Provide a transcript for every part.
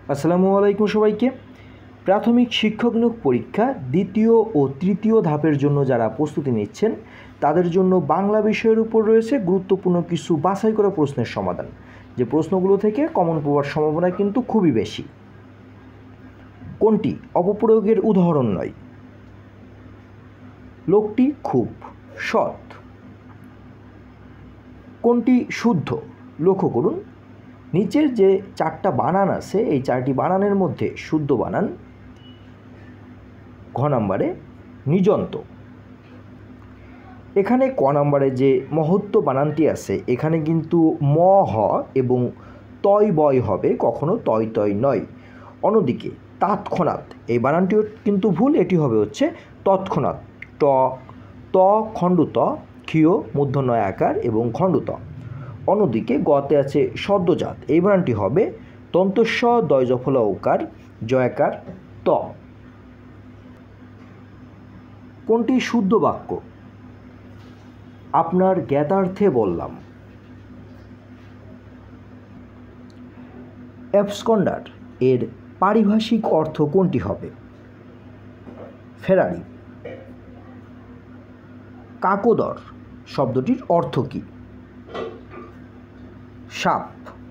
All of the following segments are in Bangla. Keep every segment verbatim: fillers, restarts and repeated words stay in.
আসসালামু আলাইকুম সবাইকে। প্রাথমিক শিক্ষক নিয়োগ পরীক্ষা দ্বিতীয় ও তৃতীয় ধাপের জন্য যারা প্রস্তুতি নিচ্ছেন তাদের জন্য বাংলা বিষয়ের উপর রয়েছে গুরুত্বপূর্ণ কিছু বাছাই করা প্রশ্নের সমাধান, যে প্রশ্নগুলো থেকে কমন পাওয়ার সম্ভাবনা কিন্তু খুবই বেশি। কোনটি অপপ্রয়োগের উদাহরণ নয়? লোকটি খুব সৎ। কোনটি শুদ্ধ? লক্ষ্য করুন, নিচের যে চারটা বানান আছে এই চারটি বানানের মধ্যে শুদ্ধ বানান ঘ নম্বরে নিযন্ত। এখানে ক নম্বরে যে মহত্ব বানানটি আছে এখানে কিন্তু ম হ এবং তয় বয় হবে, কখনো তয় তয় নয়। অন্যদিকে তৎক্ষণাৎ এই বানানটিও কিন্তু ভুল, এটি হবে হচ্ছে তৎক্ষণাৎ। ট ত খণ্ড ত ক্ষীয় মূর্ধন্য আকার এবং খণ্ড ত। অন্যদিকে গতে আছে সদ্যজাত, এই বানানটি হবে দন্তস্ব দয় জফলা ওকার জয়াকার ত। কোনটি শুদ্ধ বাক্য? আপনার জ্ঞাতার্থে বললাম। অ্যাবসকন্ডার এর পারিভাষিক অর্থ কোনটি হবে? ফেরারি। কাকোদর শব্দটির অর্থ কী? সাপ।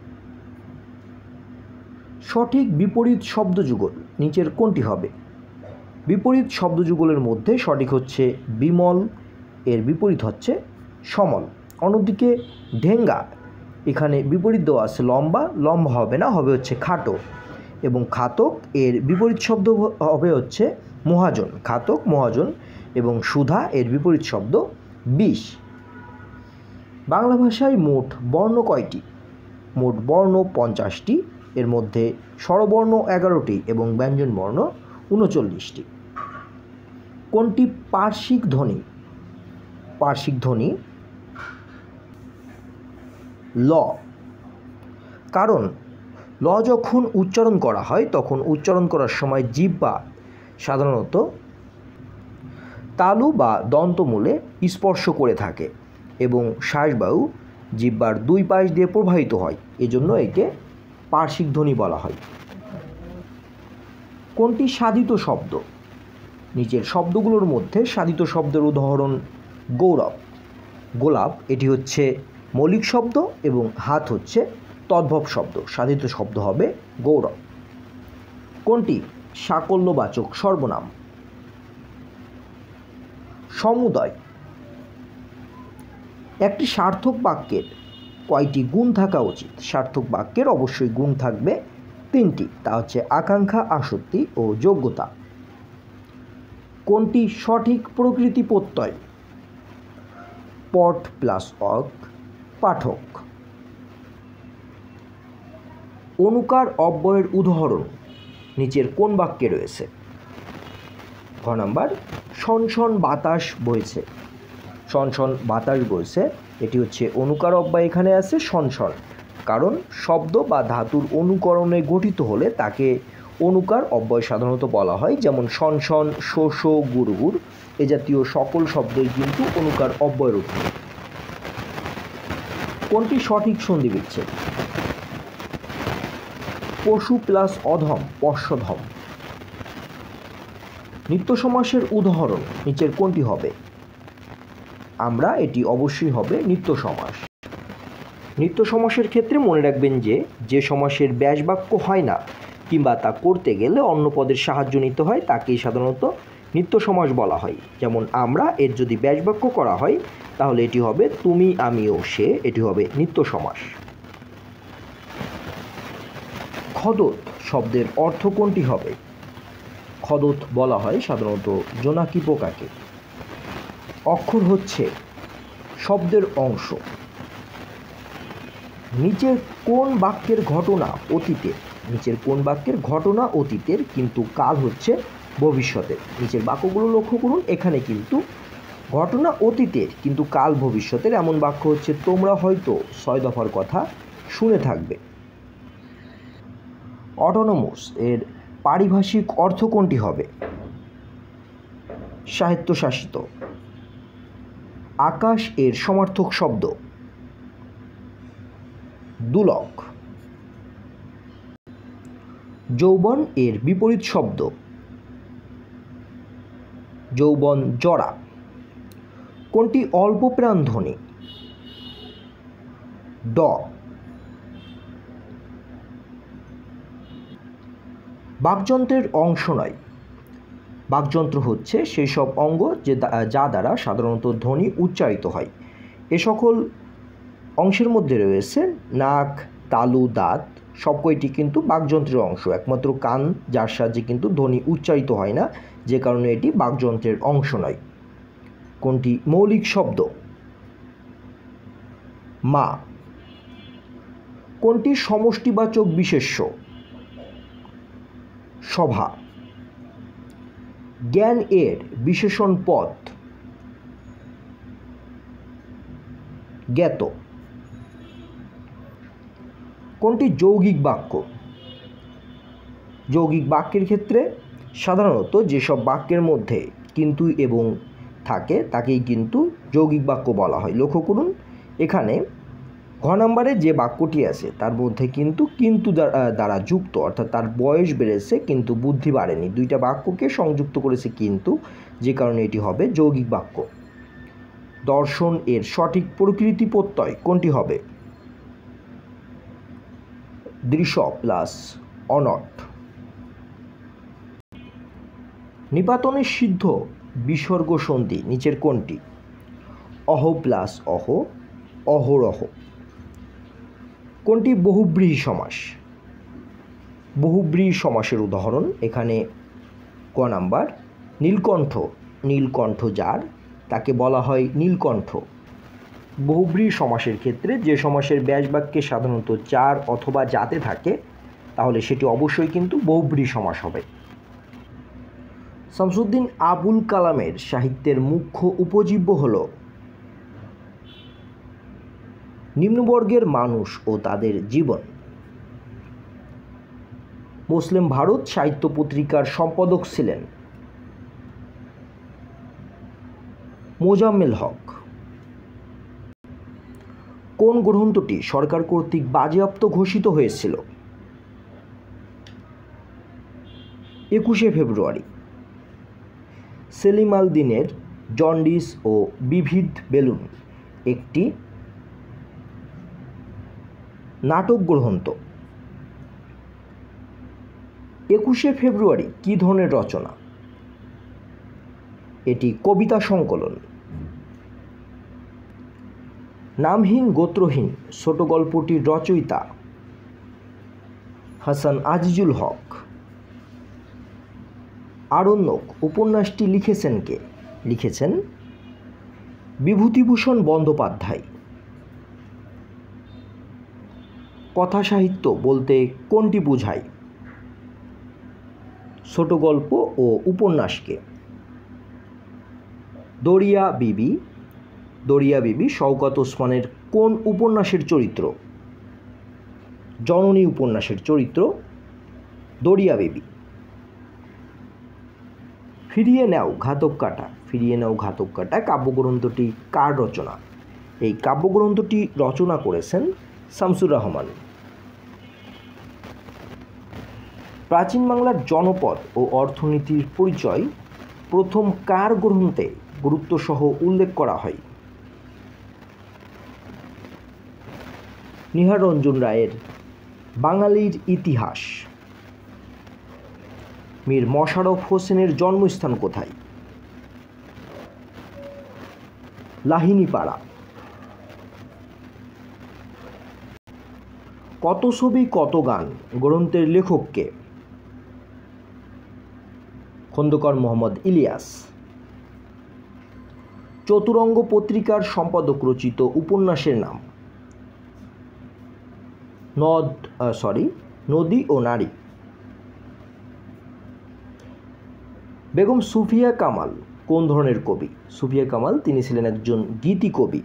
সঠিক বিপরীত শব্দযুগল নিচের কোনটি হবে? বিপরীত শব্দযুগলের মধ্যে সঠিক হচ্ছে বিমল, এর বিপরীত হচ্ছে সমল। অন্যদিকে ঢেঙ্গা, এখানে বিপরীত দেওয়া আছে লম্বা, লম্বা হবে না, হবে হচ্ছে খাটো। এবং খাতক এর বিপরীত শব্দ হবে হচ্ছে মহাজন, খাতক মহাজন। এবং সুধা এর বিপরীত শব্দ বিষ। বাংলা ভাষায় মোট বর্ণ কয়টি? মোট বর্ণ পঞ্চাশটি, এর মধ্যে স্বরবর্ণ এগারোটি এবং ব্যঞ্জনবর্ণ উনচল্লিশটি। কোনটি পার্শ্বিক ধ্বনি? পার্শ্বিক ধ্বনি ল। কারণ ল যখন উচ্চারণ করা হয় তখন উচ্চারণ করার সময় জিহ্বা সাধারণত তালু বা দন্তমূলে স্পর্শ করে থাকে এবং শ্বাসবায়ু জিহ্বার দুই পাশ দিয়ে প্রবাহিত হয়, এজন্য একে পার্শ্বিক ধ্বনি বলা হয়। কোনটি সাধিত শব্দ? নিচের শব্দগুলোর মধ্যে সাধিত শব্দের উদাহরণ গৌরব, গোলাপ এটি হচ্ছে মৌলিক শব্দ এবং হাত হচ্ছে তদ্ভব শব্দ, সাধিত শব্দ হবে গৌরব। কোনটি সাকল্যবাচক সর্বনাম? সমুদয়। একটি সার্থক বাক্যের কয়টি গুণ থাকা উচিত? সার্থক বাক্যের অবশ্যই গুণ থাকবে তিনটি, তা হচ্ছে আকাঙ্ক্ষা, আসক্তি ও যোগ্যতা। কোনটি সঠিক প্রকৃতি প্রত্যয়? পট প্লাস অক, পাঠক। অনুকার অব্যয়ের উদাহরণ নিচের কোন বাক্যে রয়েছে? ঘ নাম্বার সনসন বাতাস বইছে। সনসন বাতাস বইছে এটি হচ্ছে অনুকার অব্যয়, এখানে আছে সনসন। কারণ শব্দ বা ধাতুর অনুকরণে গঠিত হলে তাকে অনুকার অব্যয় সাধারণত বলা হয়, যেমন সনসন, শোষ, গুড়গুড় এ জাতীয় সকল শব্দই কিন্তু অনুকার অব্যয়ের অধীনে। কোনটি সঠিক সন্ধি বিচ্ছেদ? পশু প্লাস অধম পশ্বধম। নিত্য সমাসের উদাহরণ নিচের কোনটি হবে? আমরা এটি অবশ্যই হবে নিত্য সমাস। নিত্য সমাসের ক্ষেত্রে মনে রাখবেন যে যে সমাসের ব্যাস বাক্য হয় না কিংবা তা করতে গেলে অন্য পদের সাহায্য নিতে হয় তাকেই সাধারণত নিত্য সমাস বলা হয়। যেমন আমরা এর যদি ব্যাস বাক্য করা হয় তাহলে এটি হবে তুমি, আমি ও সে, এটি হবে নিত্য সমাস। খদত শব্দের অর্থ কোনটি হবে? খদত বলা হয় সাধারণত জোনাকি পোকাকে। অক্ষর হচ্ছে শব্দের অংশ। নিচের কোন বাক্যের ঘটনা অতীতের? নিচের কোন বাক্যের ঘটনা অতীতের কিন্তু কাল হচ্ছে ভবিষ্যতের? নিচের বাক্যগুলো লক্ষ্য করুন, এখানে কিন্তু ঘটনা অতীতের কিন্তু কাল ভবিষ্যতের এমন বাক্য হচ্ছে তোমরা হয়তো ছয় দফার কথা শুনে থাকবে। অটোনোমাস এর পারিভাষিক অর্থ কোনটি হবে? স্বায়ত্তশাসিত। আকাশ এর সমার্থক শব্দ দুলক। যৌবন এর বিপরীত শব্দ যৌবন জরা। কোনটি অল্প প্রাণ ধ্বনি? ড। বাকযন্ত্রের অংশ নয়। বাকযন্ত্র হচ্ছে সেই সব অঙ্গ যে যা দ্বারা সাধারণত ধ্বনি উচ্চারিত হয়। এ সকল অংশের মধ্যে রয়েছে নাক, তালু, দাঁত, সব কয়টি কিন্তু বাকযন্ত্রের অংশ। একমাত্র কান যার সাহায্যে কিন্তু ধ্বনি উচ্চারিত হয় না, যে কারণে এটি বাকযন্ত্রের অংশ নয়। কোনটি মৌলিক শব্দ? মা। কোনটি সমষ্টিবাচক বিশেষ্য? সভা। জ্ঞান এর বিশেষণ পদ জ্ঞাত। কোনটি যৌগিক বাক্য? যৌগিক বাক্যের ক্ষেত্রে সাধারণত যেসব বাক্যের মধ্যে কিন্তু এবং থাকে তাকেই কিন্তু যৌগিক বাক্য বলা হয়। লক্ষ্য করুন, এখানে ঘ নম্বরে যে বাক্যটি আছে তার মধ্যে কিন্তু কিন্তু দ্বারা যুক্ত, অর্থাৎ তার বয়স বেড়েছে কিন্তু বুদ্ধি বাড়েনি। দুইটা বাক্যকে সংযুক্ত করেছে কিন্তু, যে কারণে এটি হবে যৌগিক বাক্য। দর্শন এর সঠিক প্রকৃতি প্রত্যয় কোনটি হবে? দৃশ্য প্লাস অনট। নিপাতনের সিদ্ধ বিসর্গ সন্ধি নিচের কোনটি? অহ প্লাস অহ, অহরহ। কোনটি বহুব্রীহি সমাস? বহুব্রীহি সমাসের উদাহরণ এখানে ক নাম্বার, নীলকণ্ঠ। নীলকণ্ঠ যার, তাকে বলা হয় নীলকণ্ঠ। বহুব্রীহি সমাসের ক্ষেত্রে যে সমাসের ব্যাস বাক্যে সাধারণত চার অথবা যাতে থাকে তাহলে সেটি অবশ্যই কিন্তু বহুব্রীহি সমাস হবে। শামসুদ্দিন আবুল কালামের সাহিত্যের মুখ্য উপজীব্য হল নিম্নবর্গের মানুষ ও তাদের জীবন। মুসলিম ভারত সাহিত্য পত্রিকার সম্পাদক ছিলেন মোজাম্মেল হক। কোন গ্রন্থটি সরকার কর্তৃক বাজেয়াপ্ত ঘোষিত হয়েছিল? একুশে ফেব্রুয়ারি। সেলিম আল দীনের জন্ডিস ও বিবিধ বেলুন একটি নাটক গ্রন্থ। একুশে ফেব্রুয়ারি কী ধরনের রচনা? এটি কবিতা সংকলন। নামহীন গোত্রহীন ছোট গল্পটির রচয়িতা হাসান আজিজুল হক। আরণ্যক উপন্যাসটি লিখেছেন কে? লিখেছেন বিভূতিভূষণ বন্দ্যোপাধ্যায়। কথা সাহিত্য বলতে কোনটি বোঝায়? ছোট গল্প ও উপন্যাসকে। দরিয়া বিবি। দরিয়া বিবি শওকত ওসমানের কোন উপন্যাসের চরিত্র? জননী উপন্যাসের চরিত্র দরিয়া বিবি। ফিরিয়ে নাও ঘাতক কাটা। ফিরিয়ে নাও ঘাতক কাটা কাব্যগ্রন্থটি কার রচনা? এই কাব্যগ্রন্থটি রচনা করেছেন শামসুর রহমান। প্রাচীন বাংলার জনপদ ও অর্থনীতির পরিচয় প্রথম কার গ্রন্থে গুরুত্বসহ উল্লেখ করা হয়? নিহাররঞ্জন রায়ের বাঙালির ইতিহাস। মীর মশাররফ হোসেনের জন্মস্থান কোথায়? লাহিনীপাড়া। কত ছবি কত গান গ্রন্থের লেখককে? খন্দকার মোহাম্মদ ইলিয়াস। চতুরঙ্গ পত্রিকার সম্পাদক রচিত উপন্যাসের নাম? নদ সরি নদী ও নারী। বেগম সুফিয়া কামাল কোন ধরনের কবি? সুফিয়া কামাল তিনি ছিলেন একজন গীতি কবি।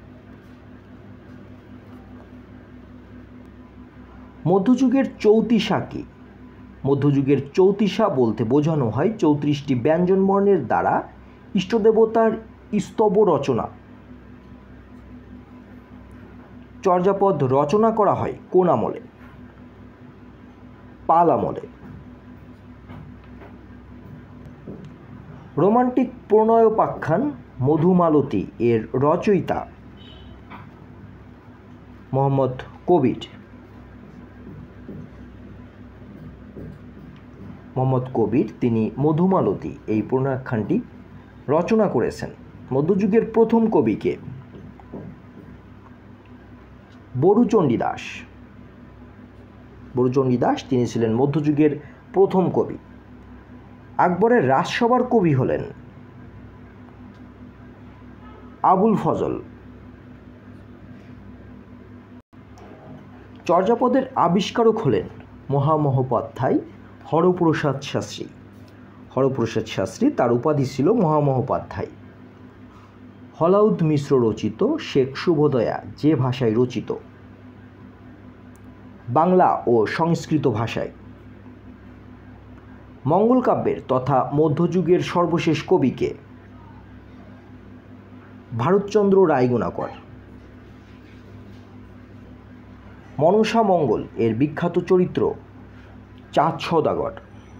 মধ্যযুগের চৌতিসা কি? মধ্যযুগের চৌতিসা বলতে বোঝানো হয় চৌত্রিশটি ব্যঞ্জনবর্ণের দ্বারা ইষ্টদেবতার স্তব রচনা। চর্যাপদ রচনা করা হয় কোন আমলে? পাল আমলে। রোমান্টিক প্রণয়োপাখ্যান মধুমালতী এর রচয়িতা মোহাম্মদ কবির। মোহাম্মদ কবির তিনি মধুমালতী এই প্রণয়াখ্যানটি রচনা করেছেন। মধ্যযুগের প্রথম কবিকে বড়ুচণ্ডী দাস। বড়ুচণ্ডী দাস তিনি ছিলেন মধ্যযুগের প্রথম কবি। আকবরের রাজসভার কবি হলেন আবুল ফজল। চর্যাপদের আবিষ্কারক হলেন মহামহোপাধ্যায় হরপ্রসাদ শাস্ত্রী। হরপ্রসাদ শাস্ত্রী তার উপাধি ছিল মহামহোপাধ্যায়। হলাউদ মিশ্র রচিত শেখ শুভদয়া যে ভাষায় রচিত, বাংলা ও সংস্কৃত ভাষায়। মঙ্গল কাব্যের তথা মধ্যযুগের সর্বশেষ কবিকে ভারতচন্দ্র রায়গুণাকর। মনসা মঙ্গল এর বিখ্যাত চরিত্র চাঁদ সওদাগর।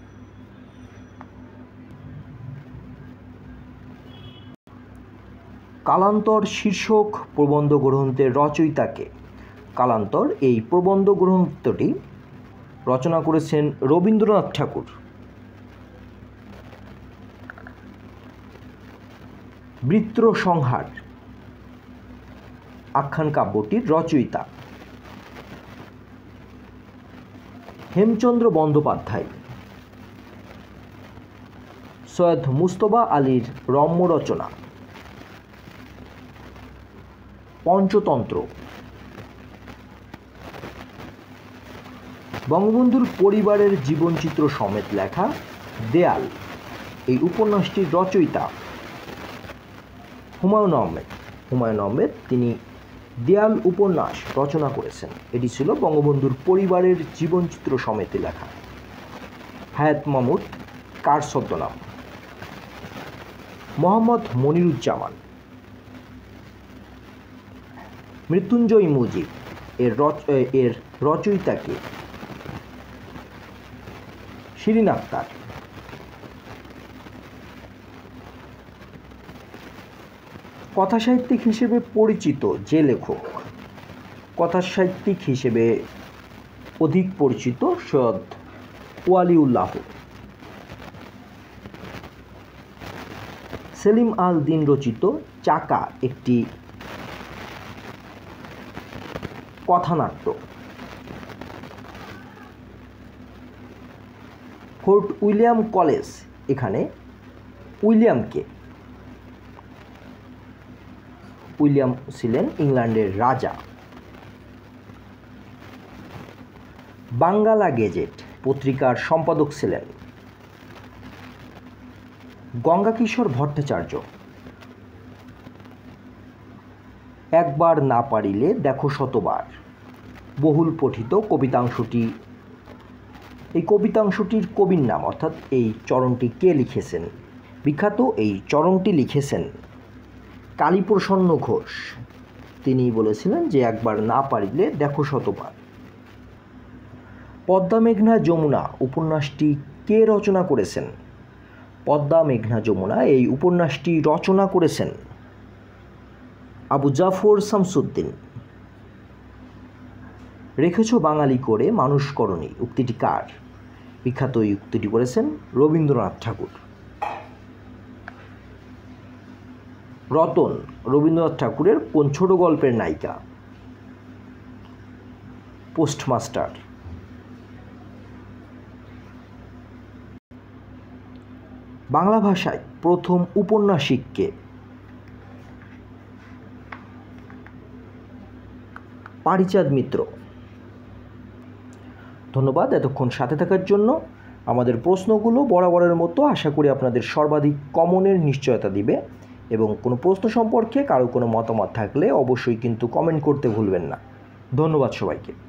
কালান্তর শীর্ষক প্রবন্ধ গ্রন্থের রচয়িতাকে। কালান্তর এই প্রবন্ধ গ্রন্থটি রচনা করেছেন রবীন্দ্রনাথ ঠাকুর। বৃত্র সংহার আখ্যান কাব্যটির রচয়িতা হেমচন্দ্র বন্দ্যোপাধ্যায়। সৈয়দ মুস্তফা আলীর রম্য রচনা পঞ্চতন্ত্র। বঙ্গবন্ধুর পরিবারের জীবনচিত্র সমেত লেখা দেয়াল এই উপন্যাসটির রচয়িতা হুমায়ুন আহমেদ। হুমায়ুন আহমেদ তিনি দেয়াল উপন্যাস রচনা করেছেন। এটি ছিল বঙ্গবন্ধুর পরিবারের জীবনচিত্র সমেত লেখা। হায়াত মাহমুদ কার ছদ্মনাম? মোহাম্মদ মনিরুজ্জামান। মৃত্যুঞ্জয় মুজিব এর এর রচয়িতাকে শিরিন আক্তার। কথাসাহিত্যিক হিসেবে পরিচিত যে লেখক, কথাসাহিত্যিক হিসেবে অধিক পরিচিত সৈয়দ ওয়ালিউল্লাহ। সেলিম আল দিন রচিত চাকা একটি কথানাট্য। ফোর্ট উইলিয়াম কলেজ এখানে উইলিয়ামকে, উইলিয়াম ছিলেন ইংল্যান্ডের রাজা। বাঙ্গালা গেজেট পত্রিকার সম্পাদক ছিলেন গঙ্গাকিশোর ভট্টাচার্য। একবার না পারিলে দেখো শতবার বহুল পঠিত কবিতাংশটি, এই কবিতাংশটির কবির নাম অর্থাৎ এই চরণটি কে লিখেছেন? বিখ্যাত এই চরণটি লিখেছেন কালীপ্রসন্ন ঘোষ। তিনি বলেছিলেন যে একবার না পারিলে দেখো শতবার। পদ্মা মেঘনা যমুনা উপন্যাসটি কে রচনা করেছেন? পদ্মা মেঘনা যমুনা এই উপন্যাসটি রচনা করেছেন আবু জাফর শামসুদ্দিন। রেখেছ বাঙালি করে মানুষ করণী উক্তিটি কার? বিখ্যাত এই উক্তিটি করেছেন রবীন্দ্রনাথ ঠাকুর। রতন রবীন্দ্রনাথ ঠাকুরের কোন ছোট গল্পের নায়িকা? পোস্টমাস্টার। বাংলা ভাষায় প্রথম উপন্যাসিক কে? পারিচাঁদ মিত্র। ধন্যবাদ এতক্ষণ সাথে থাকার জন্য। আমাদের প্রশ্নগুলো বরাবরের মতো আশা করি আপনাদের সর্বাধিক কমনের নিশ্চয়তা দিবে, এবং কোনো প্রশ্ন সম্পর্কে কারো কোনো মতামত থাকলে অবশ্যই কিন্তু কমেন্ট করতে ভুলবেন না। ধন্যবাদ সবাইকে।